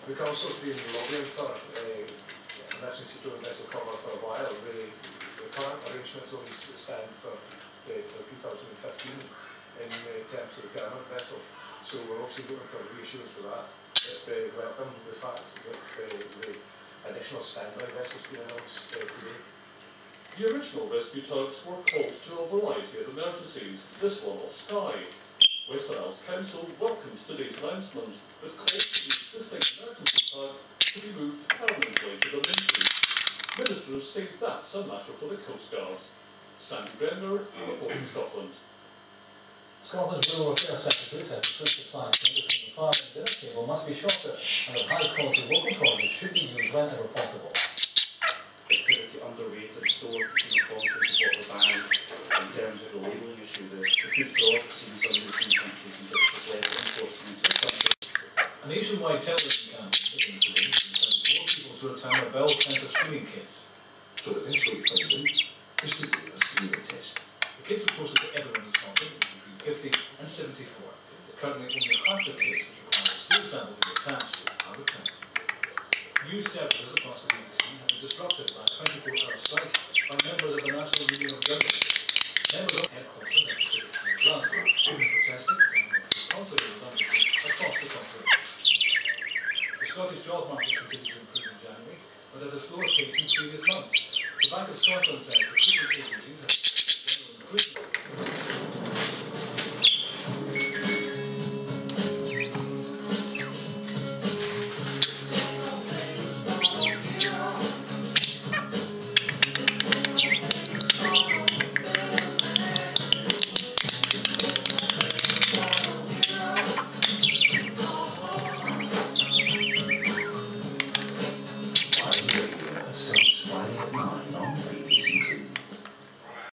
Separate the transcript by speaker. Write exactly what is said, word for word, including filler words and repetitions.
Speaker 1: We can also be lobbying for uh, emergency doing vessel cover for a while. Really, the current arrangements only stand for, uh, for two thousand fifteen in uh, terms of the permanent vessel. So we're also looking for reassurance for that. If they uh, welcome the fact that uh, the additional standby vessels being announced uh, today.
Speaker 2: The original rescue tugs were called to a variety of emergencies, this one off Skye. Westernhouse Council welcomed today's announcement that called for the existing emergency tug to be moved permanently to the Ministry. Ministers say that's a matter for the Coast Guards. Sandy Bender, reporting Scotland.
Speaker 3: Scotland's Rural Affairs Secretary says the strict supply chain between the farm and dinner table must be shorter, and that high-quality local produce should be used whenever possible.
Speaker 4: Activity underway to restore consumer confidence of what we're buying in terms of the labelling issue. The, the food fraud seen some European countries and which has led to imports into the country.
Speaker 3: A nationwide television campaign begins today to encourage more people to return their bowel cancer screening kits.
Speaker 5: So the best way to find them is to do a screening test.
Speaker 3: The kits are posted to everyone in Scotland between fifty and seventy-four. Currently, only half the kits which require a stool sample to be attached to are returned. News services across the B B C have been disrupted by a twenty-four hour strike by members of the National Union of Journalists. Members of headquarters at the city of Glasgow have been protesting for consular redundancy across the country. The Scottish job market continues to improve in January, but at a slower pace in previous months. The Bank of Scotland says the recruitment agencies have general recruitment.
Speaker 5: Starts Friday at nine on